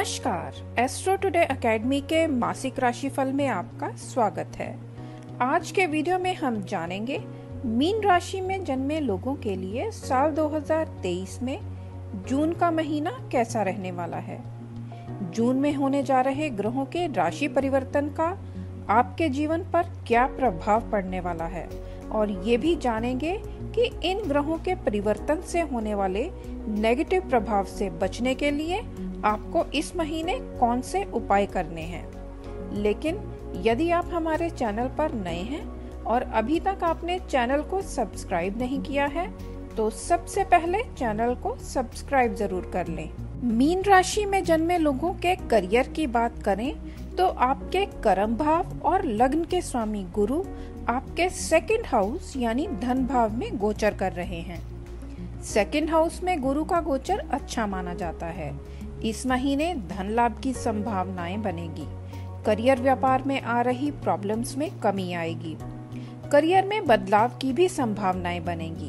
नमस्कार, astro today academy के मासिक राशिफल में आपका स्वागत है। आज के वीडियो में हम जानेंगे मीन राशि में जन्मे लोगों के लिए साल 2023 में जून का महीना कैसा रहने वाला है। जून में होने जा रहे ग्रहों के राशि परिवर्तन का आपके जीवन पर क्या प्रभाव पड़ने वाला है और ये भी जानेंगे कि इन ग्रहों के परिवर्तन से होने वाले नेगेटिव प्रभाव से बचने के लिए आपको इस महीने कौन से उपाय करने हैं। लेकिन यदि आप हमारे चैनल पर नए हैं और अभी तक आपने चैनल को सब्सक्राइब नहीं किया है तो सबसे पहले चैनल को सब्सक्राइब जरूर कर लें। मीन राशि में जन्मे लोगों के करियर की बात करें तो आपके कर्म भाव और लग्न के स्वामी गुरु आपके सेकंड हाउस यानी धन भाव में गोचर कर रहे हैं। सेकंड हाउस में गुरु का गोचर अच्छा माना जाता है। इस महीने धन लाभ की संभावनाएं बनेगी। करियर व्यापार में आ रही प्रॉब्लम्स में कमी आएगी। करियर में बदलाव की भी संभावनाएं बनेगी।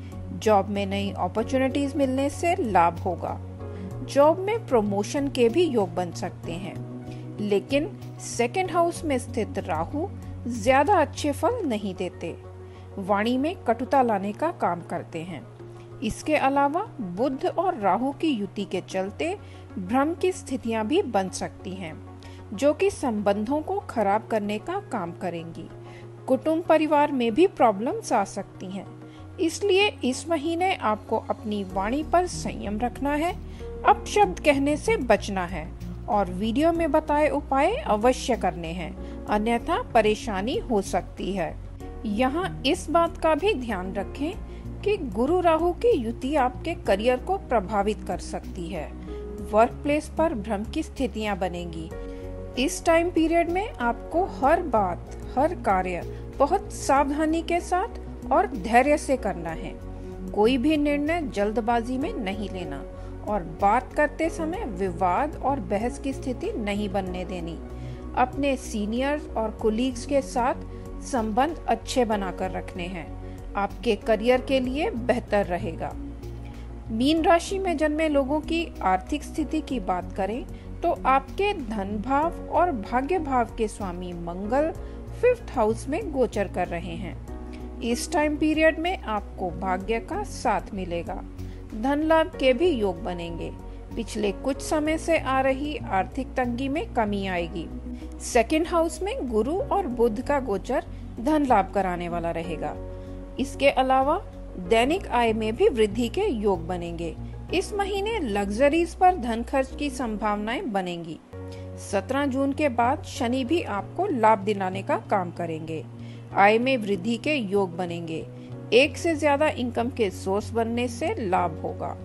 जॉब में नई अपॉर्चुनिटीज मिलने से लाभ होगा। जॉब में प्रमोशन के भी योग बन सकते हैं। लेकिन सेकंड हाउस में स्थित राहु ज्यादा अच्छे फल नहीं देते। वाणी में कटुता लाने का काम करते हैं। इसके अलावा बुध और राहु की युति के चलते भ्रम की स्थितियां भी बन सकती हैं, जो कि संबंधों को खराब करने का काम करेंगी। कुटुंब परिवार में भी प्रॉब्लम्स आ सकती हैं। इसलिए इस महीने आपको अपनी वाणी पर संयम रखना है, अपशब्द कहने से बचना है और वीडियो में बताए उपाय अवश्य करने हैं, अन्यथा परेशानी हो सकती है। यहाँ इस बात का भी ध्यान रखें कि गुरु राहु की युति आपके करियर को प्रभावित कर सकती है। वर्क प्लेस पर भ्रम की स्थितियां बनेगी। इस टाइम पीरियड में आपको हर बात, हर कार्य बहुत सावधानी के साथ और धैर्य से करना है। कोई भी निर्णय जल्दबाजी में नहीं लेना और बात करते समय विवाद और बहस की स्थिति नहीं बनने देनी। अपने सीनियर्स और कोलीग्स के साथ संबंध अच्छे बनाकर रखने हैं। आपके करियर के लिए बेहतर रहेगा। मीन राशि में जन्मे लोगों की आर्थिक स्थिति की बात करें तो आपके धन भाव और भाग्य भाव के स्वामी मंगल 5th हाउस में गोचर कर रहे हैं। इस टाइम पीरियड में आपको भाग्य का साथ मिलेगा। धन लाभ के भी योग बनेंगे। पिछले कुछ समय से आ रही आर्थिक तंगी में कमी आएगी। सेकंड हाउस में गुरु और बुध का गोचर धन लाभ कराने वाला रहेगा। इसके अलावा दैनिक आय में भी वृद्धि के योग बनेंगे। इस महीने लग्जरीज पर धन खर्च की संभावनाएं बनेंगी। 17 जून के बाद शनि भी आपको लाभ दिलाने का काम करेंगे। आय में वृद्धि के योग बनेंगे। एक से ज्यादा इनकम के सोर्स बनने से लाभ होगा।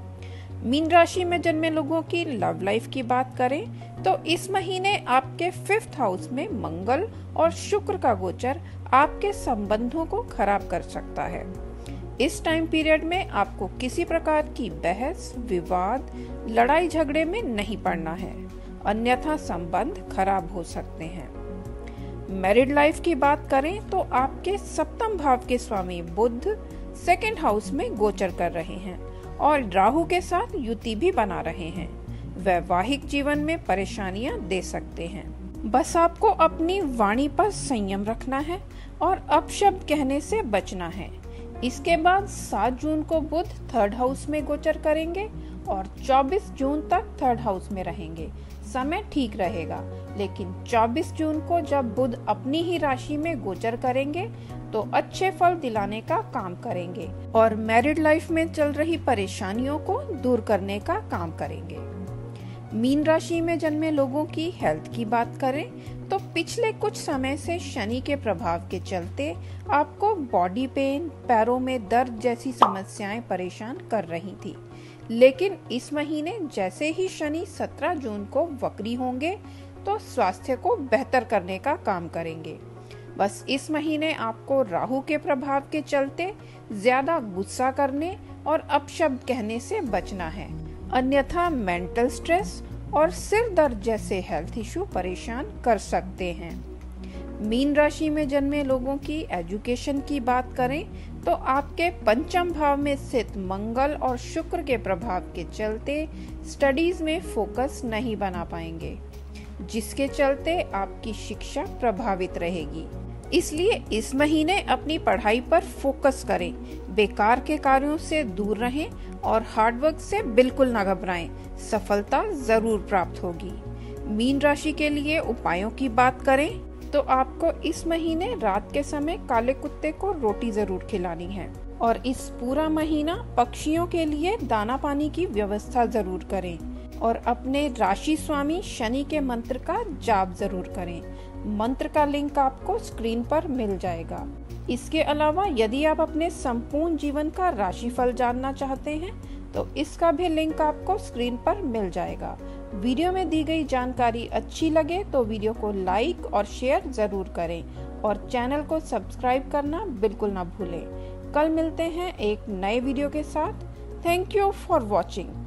मीन राशि में जन्मे लोगों की लव लाइफ की बात करें तो इस महीने आपके 5th हाउस में मंगल और शुक्र का गोचर आपके संबंधों को खराब कर सकता है। इस टाइम पीरियड में आपको किसी प्रकार की बहस, विवाद, लड़ाई झगड़े में नहीं पड़ना है, अन्यथा संबंध खराब हो सकते हैं। मैरिड लाइफ की बात करें तो आपके 7th भाव के स्वामी बुध सेकंड हाउस में गोचर कर रहे हैं और राहु के साथ युति भी बना रहे हैं। वैवाहिक जीवन में परेशानियां दे सकते हैं। बस आपको अपनी वाणी पर संयम रखना है और अपशब्द कहने से बचना है। इसके बाद 7 जून को बुध 3rd हाउस में गोचर करेंगे और 24 जून तक 3rd हाउस में रहेंगे। समय ठीक रहेगा, लेकिन 24 जून को जब बुध अपनी ही राशि में गोचर करेंगे तो अच्छे फल दिलाने का काम करेंगे और मैरिड लाइफ में चल रही परेशानियों को दूर करने का काम करेंगे। मीन राशि में जन्मे लोगों की हेल्थ की बात करें तो पिछले कुछ समय से शनि के प्रभाव के चलते आपको बॉडी पेन, पैरों में दर्द जैसी समस्याएं परेशान कर रही थी। लेकिन इस महीने जैसे ही शनि 17 जून को वक्री होंगे तो स्वास्थ्य को बेहतर करने का काम करेंगे। बस इस महीने आपको राहु के प्रभाव के चलते ज्यादा गुस्सा करने और अपशब्द कहने से बचना है, अन्यथा मेंटल स्ट्रेस और सिर दर्द जैसे हेल्थ इशू परेशान कर सकते हैं। मीन राशि में जन्मे लोगों की एजुकेशन की बात करें तो आपके पंचम भाव में स्थित मंगल और शुक्र के प्रभाव के चलते स्टडीज में फोकस नहीं बना पाएंगे, जिसके चलते आपकी शिक्षा प्रभावित रहेगी। इसलिए इस महीने अपनी पढ़ाई पर फोकस करें, बेकार के कार्यों से दूर रहें और हार्डवर्क से बिल्कुल ना घबराएं, सफलता जरूर प्राप्त होगी। मीन राशि के लिए उपायों की बात करें तो आपको इस महीने रात के समय काले कुत्ते को रोटी जरूर खिलानी है और इस पूरा महीना पक्षियों के लिए दाना पानी की व्यवस्था जरूर करें और अपने राशि स्वामी शनि के मंत्र का जाप जरूर करें। मंत्र का लिंक आपको स्क्रीन पर मिल जाएगा। इसके अलावा यदि आप अपने संपूर्ण जीवन का राशिफल जानना चाहते हैं तो इसका भी लिंक आपको स्क्रीन पर मिल जाएगा। वीडियो में दी गई जानकारी अच्छी लगे तो वीडियो को लाइक और शेयर जरूर करें और चैनल को सब्सक्राइब करना बिल्कुल ना भूलें। कल मिलते हैं एक नए वीडियो के साथ। Thank you for watching.